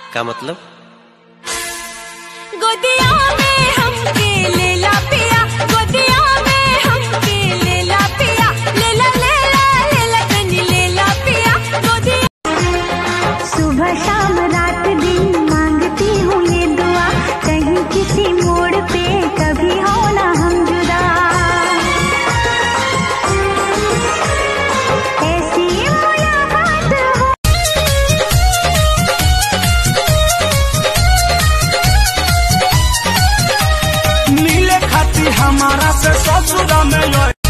का मतलब? गोदिया में हमके लेला पिया, गोदिया में हमके लेला पिया, लेला लेला लेला कनी लेला पिया गोदिया। सुबह शाम रात दिन मांगती हूँ ये दुआ, कहीं किसी मोड़ पे कभी हो ना हम जुदा। ऐसी मुलाकात हो। मिले खाती हमारा से ससुरा में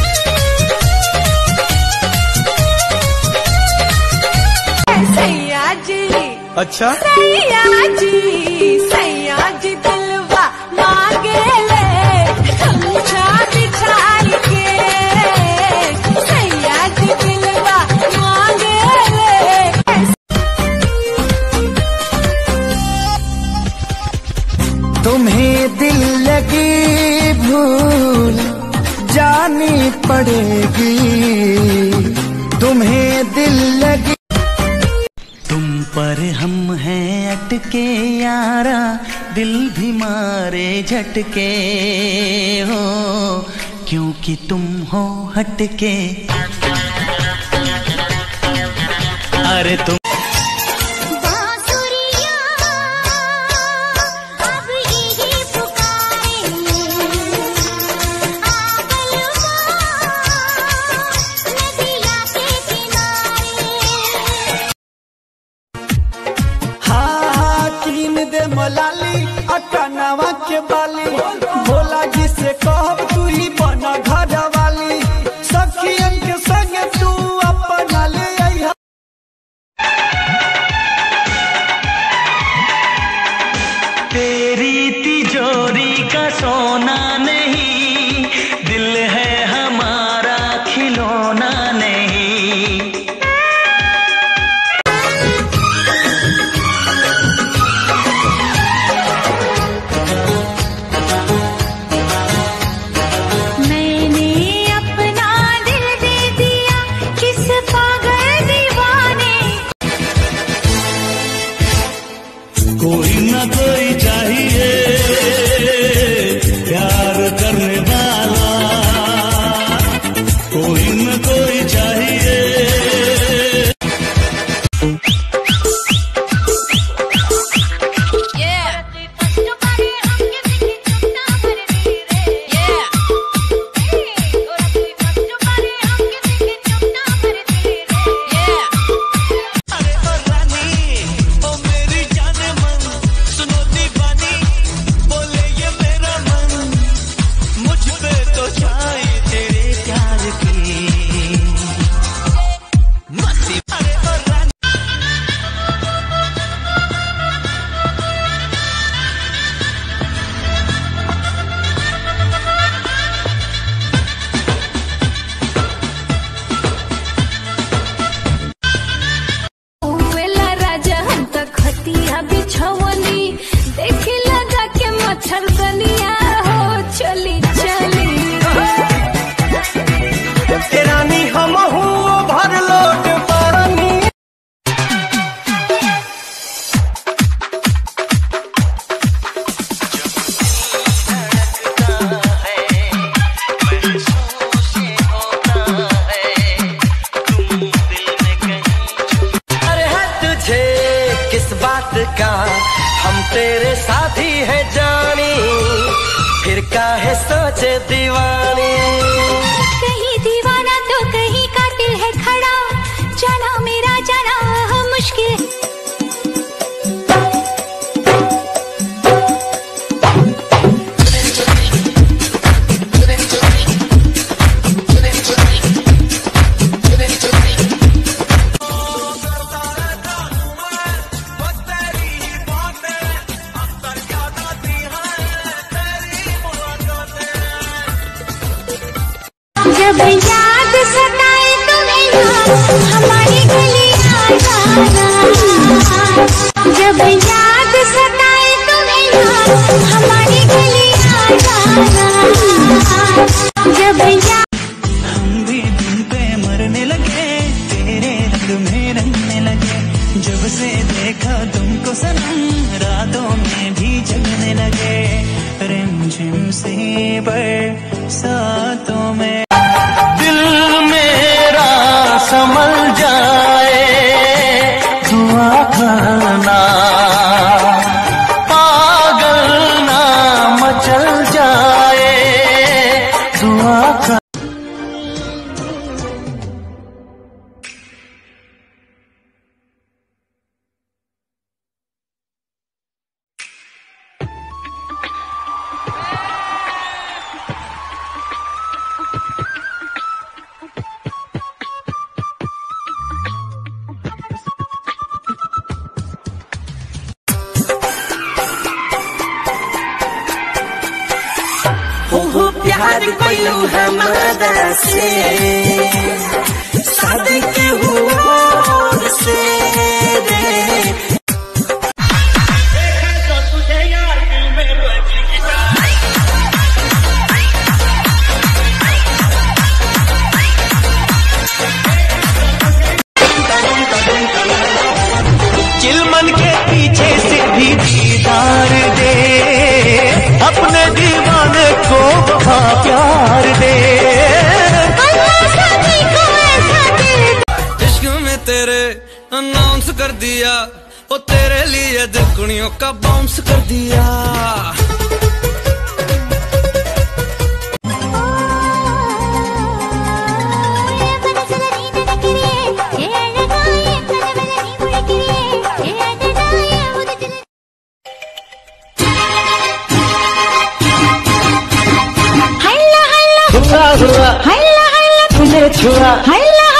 सैया जी, अच्छा सैया जी, सैया जी दिलवा मांगे ले गमछा बिछाई के, सैया जी दिलवा मांगे ले। तुम्हें दिल लगी भूल जानी पड़ेगी, तुम्हें दिल लगी। तुम पर हम हैं अटके यारा, दिल भी मारे झटके हो, क्योंकि तुम हो हटके। अरे तुम मलाली अटनवा के बाली, भोला जी से कहब तू ही बना घर वाली, सखियन के संग तू अपना ले आइहा। तेरी तिजोरी का सोना नहीं, दिल है हमारा खिलौना नहीं। कोई न कोई चाहिए प्यार करने वाला, कोई न कोई चाहिए। देखी लगा के मच्छर दनिया हो चली चली रानी हम हूँ भर लोट पानी। अरे है तुझे किस बात का, हम तेरे साथी है जानी, फिर काहे सोचे दीवानी। कहीं दीवाना तो कहीं कातिल है खड़ा, जाना मेरा जाना हो मुश्किल। जब याद सताए तुम्हें हमारी गली आ जाना, जब याद सताए तुम्हें हमारी गली आ जाना, जब हम भी तुम पे मरने लगे, तेरे रंग में रंगने लगे, जब से देखा तुमको सनम रातों में भी जगने लगे रिमझिम से बरसातों में। दिल मेरा संभल जाए दुआ करना, पागल ना मचल जाए दुआ करना। प्यार कइलू हमारा से शादी के हुआ से रे। तो तुझे यार दिल में बजी चिलमन के पीछे से भी दीदार दे, अपने दीवाने को वफा प्यार दे। इश्क में तेरे अनाउंस कर दिया, ओ तेरे लिए दुनियों का बाउंस कर दिया। हुआ हुआ तुझे छुआ